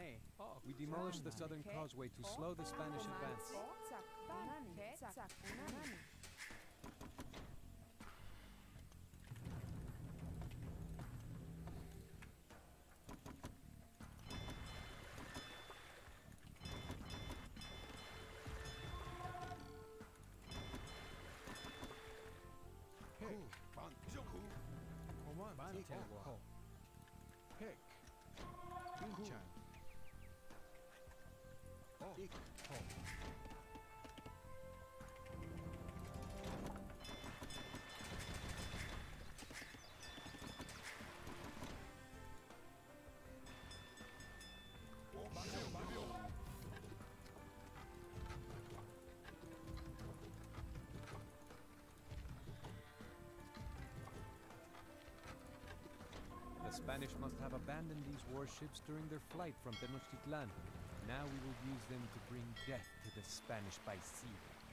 We demolished the southern causeway to slow the Spanish advance. The Spanish must have abandoned these warships during their flight from Tenochtitlan. Now we will use them to bring death to the Spanish by sea.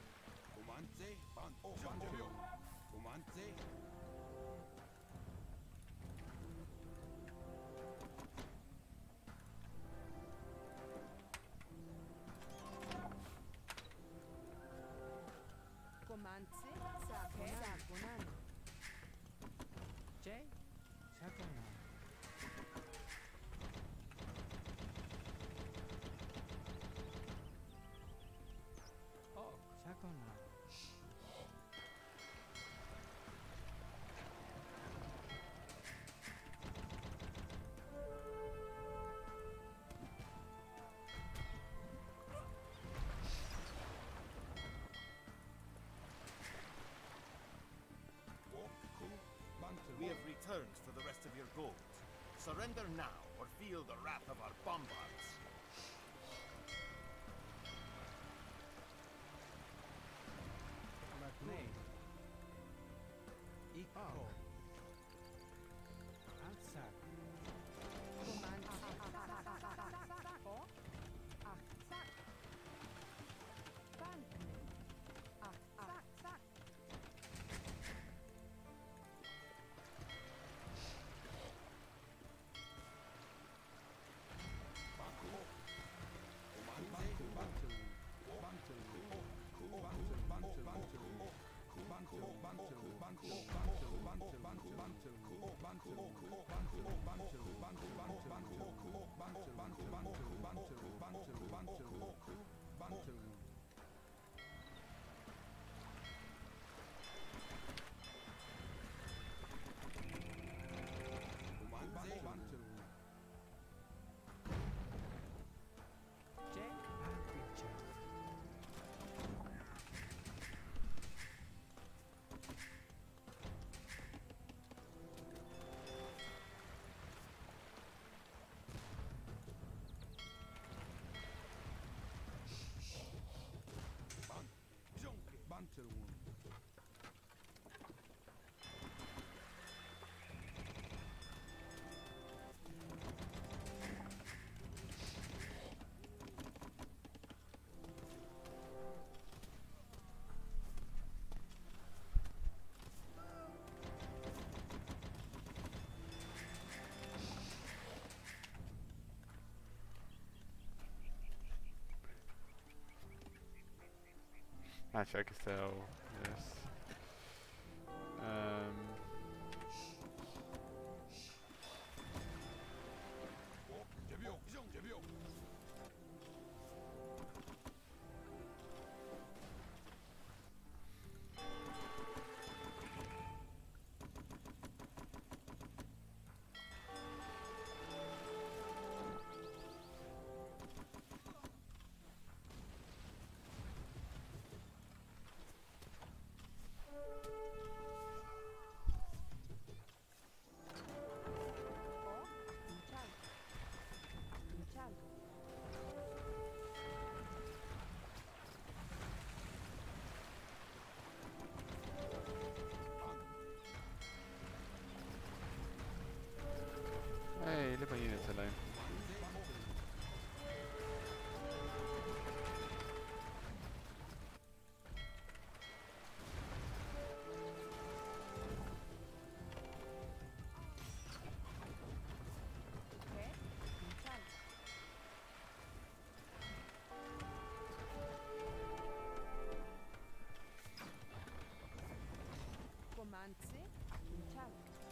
We have returned for the rest of your gold. Surrender now, or feel the wrath of our bombards. Actually, I could sell this. Comandse, Quintal.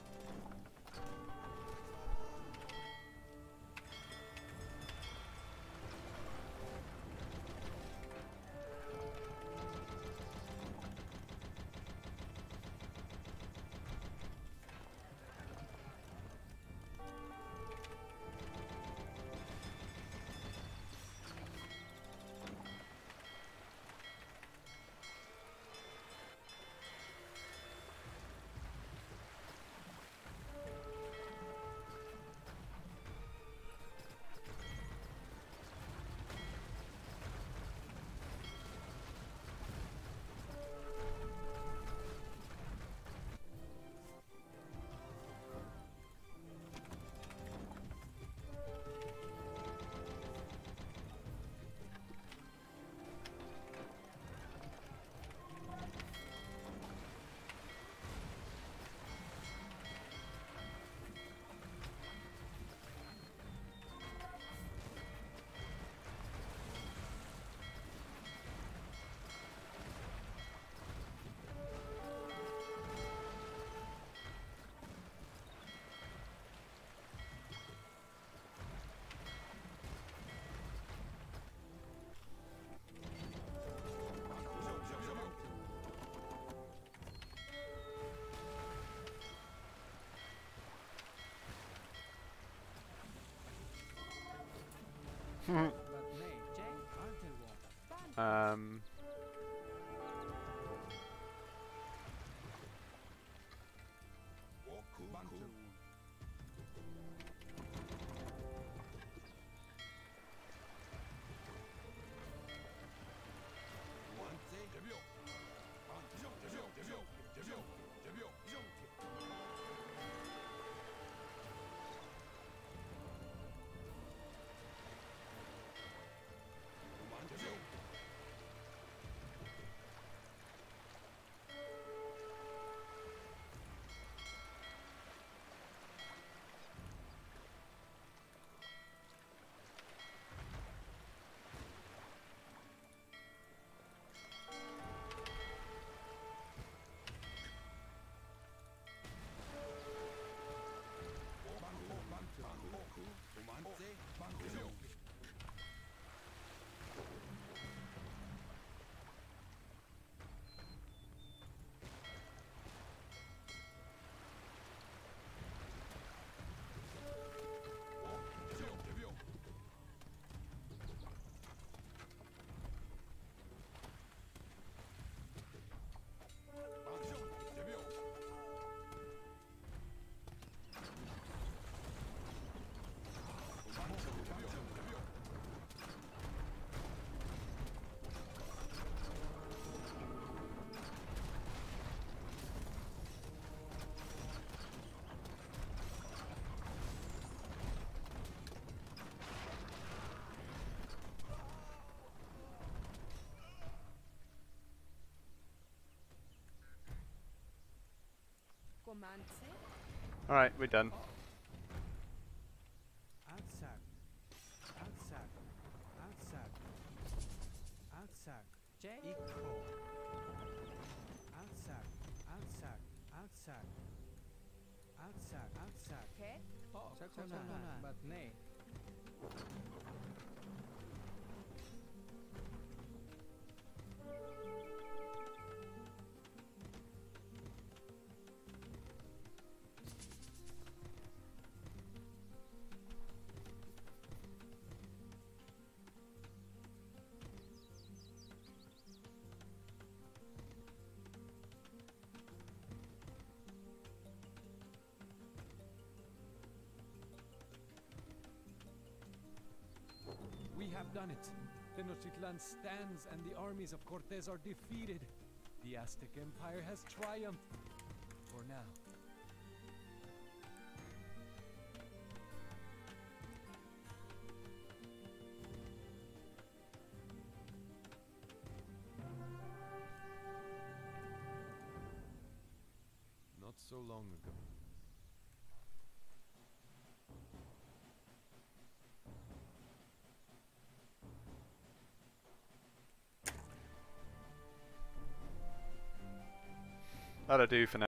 Alright, we're done. Outside. Outside. Outside. Outside. Equal. Outside. Outside. Outside. Outside. Outside. Okay. Sakona. But nay. We have done it. Tenochtitlan stands and the armies of Cortez are defeated. The Aztec Empire has triumphed. For now. Not so long ago. That'll do for now.